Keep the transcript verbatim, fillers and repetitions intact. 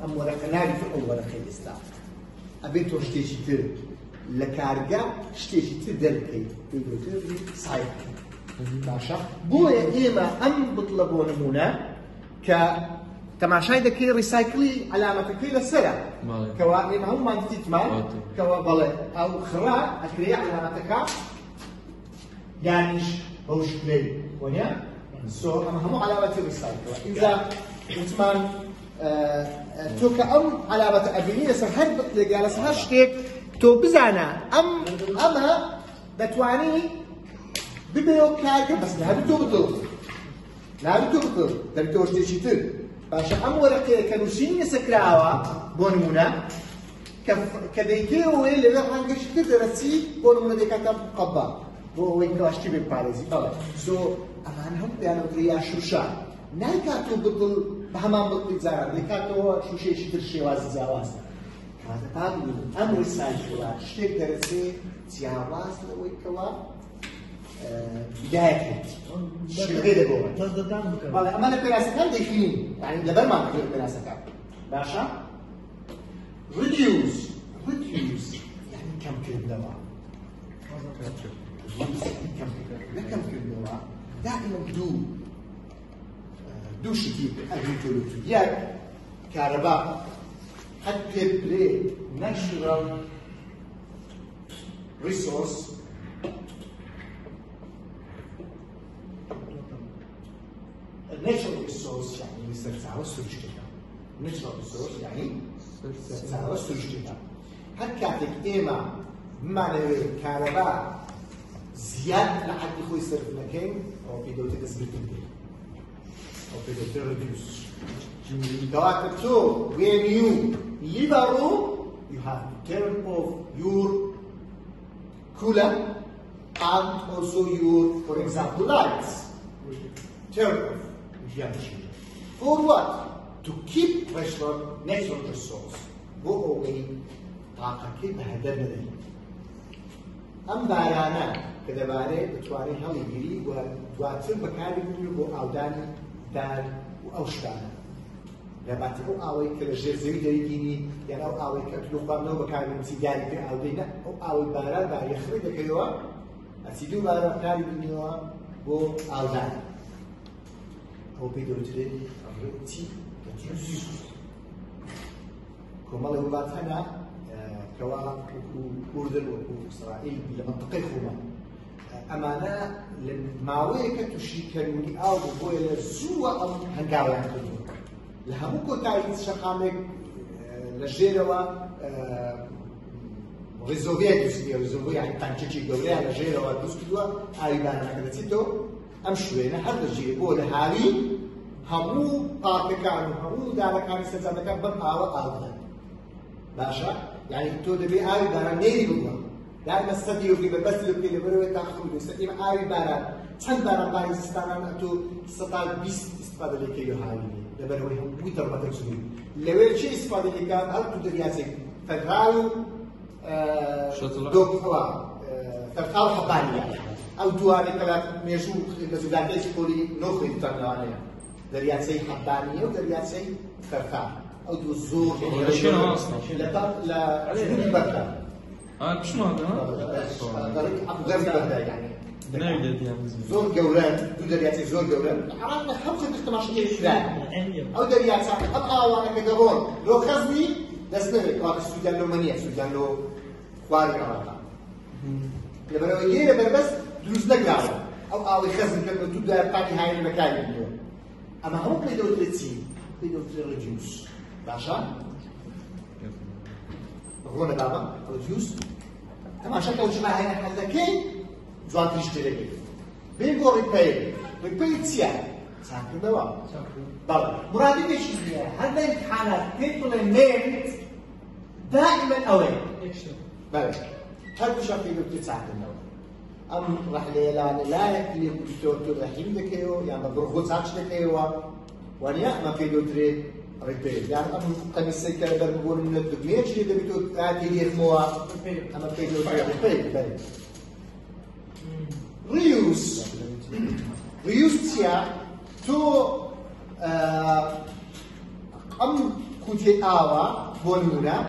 ئەم وەرەقە ناویتە ئەو وەرەقەی ئێستا ئەبێت تۆ شتێکی تر لە کارگا شتێکی تر دەربکەیت پێی دەوترێ ریسایکڵ باشە بۆیە ئێمە ئەم بڵە بۆ نمونە کە تەماشای دەکەی ریسایکڵی علامەتەکەی لەسەرە کەوا ئێمە هەموومان دیتمان کەوا بەڵێ ئەو خڕا ئەکرێ علامەتەکە یانیش بەو شکلەی وانە سۆ ئەمە هەموو علامەتی ریسایکڵە ئینجا وتمان تۆ کە ئەم علامەتە ئەبینی لەسەر هەر بڵێک یا لەسەر هەر شتێک تۆ بزانە ئەم ئەمە دەتوانی ببێەوە کارگە بەس نابێت تۆ بتڵ نابێت تۆ بتڵ دەبێتەوە شتێکی تر باشە ئەم وەرەقەیە کە نووسینی لەسەرکراوە بۆ نمونە کە دەیکەوێ لەوێ ڕەنگەشی تر دەرەچی بۆ نمونە دەکاتە قەبا بۆ ئەوەی کەوا شتی بێ بپارێزی بەڵێ سۆ ئەمان هەم پێیانەوترێ یا شوشە نایکاتەوە بتڵ بە هەمان بڵی جاران دەکاتەوە شوشەیەکی تر شێوازی جیاواز کاتە تا ببینن ئەم ریسایکڵە شتێک دەرەچێ جیاواز لەوەی کەوا بداية غير جوا. والله أما أنا بناسكان داخلين يعني لبر ما بقول بناسكان. باشا. reduce reduce يعني كم كلمة. كم كلمة كم كلمة دائما دو دو شتي أجيتولوجي يا كهرباء حتى بلي natural resource natural resource يعني سرسعة وسرجتها natural resource يعني سرسعة وسرجتها هكذا إما بمعنى كهرباء زيادة لحد يخوي يصرف مكان أو بيدوت تثبيت البيت أو بيدوت reduce. كواكب تو when you leave a room you have to turn off your cooler and also your, for example, lights. Turn off. For what? To keep pressure natural resource. Go away. طاقة كيف هدر ندري. أم بارانا كذا باري بتواري هالي جري وتواتر بكاري منو بو أوداني دار وأوشتانا. لبعتي أو أوي كلا جزء دريجيني يعني أو أوي كتلو قامنا بكاري مسيجاري في أودينا أو أوي بارا باري خرج كيوا أسيدو بارا كاري منو بو أوداني. هو بيدوتري رتي كتجوز كمال الولاد هنا كوا أردن وإسرائيل لمنطقة خوما أمانة للماوية كتشيكني أو بويل زوا أم هنجاوي عندهم لهمكو تايت شقامك لجيروا ريزوفيا دوسكي ريزوفيا يعني تانكيتشي دولة لجيروا دوسكيوا أيضا كذا تيتو أمشوينا هذا الشيء بقول هاري همو قاطكان همو داركان استزادكان بمقاوة أولا باشا يعني تو دبي آري دارا نيري بقول دائما استديو في بس لو كده بروي تأخذ بستيم آري دارا چند دارا باي استانان تو ستال بيست استفاده لكيو هاري دبروي هم بوتر بترسوني لويل شيء استفاده لكان هل تو درياسك فدرال دوك هوا فدرال حباني يعني أو دواني كلام ميشو لزوجاتي سكولي نخرج تناولها دريات سي حبانية ودريات سي فرفان أو دو زور شنو أصلا؟ لا لا زور بردا. آه مش ما هذا. طريق أبو غرب بردا يعني. نعم يعني. زور جوران دو دريات سي زور جوران. عرفنا خمسة اجتماع شيء فلان. أو دريات ساعة أبغى وأنا كجبون لو خزني لسنة قاعد السودان لو منيع السودان لو خواري عرفنا. لما لو يجي لما بس دروس نقرأ أو أو يخزن كلمة تبدأ يبقى هاي المكان اليوم. أما هو بيدو ترتين بيدو تريديوس باشا هون بابا ريديوس أما شكله وش ما هي حتى كي زوان تشتري بيقول ريبير ريبير تيا ساكن دوا بابا مرادي ايش هي هذا الامتحانات people named دائما أوين بابا هذا وش أفيده بتساعد النوم أم راح ليلان لا يكلي بتوتو رحيم دكيو يعني بروخو ساتش دكيو وانيا ما في دوتري ريبير يعني أم قميصي كذا بقول من الدنيا شيء ده بتو عادي يرموا أما في دوتري ريبير باري ريوس ريوس تيا تو أم قوتي ئاوا بۆ نمونە